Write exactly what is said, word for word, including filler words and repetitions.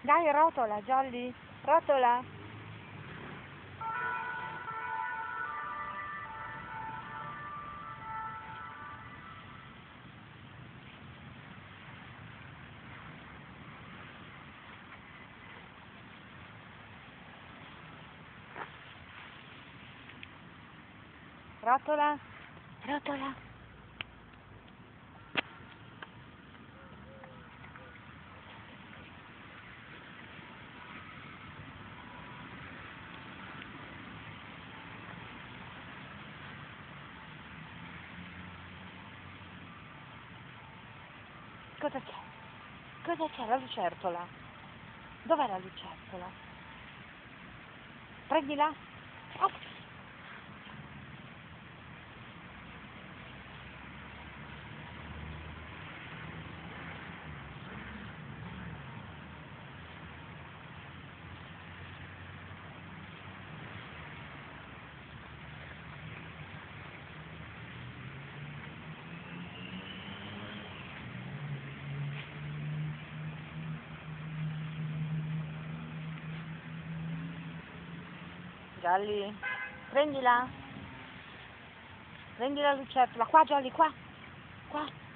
Dai, rotola, Jolly, rotola. Rotola, rotola. Cosa c'è? Cosa c'è? La lucertola. Dov'è la lucertola? Prendila. Oh. Jolly, prendila. Prendi la lucertola. Qua, Jolly, qua. Qua.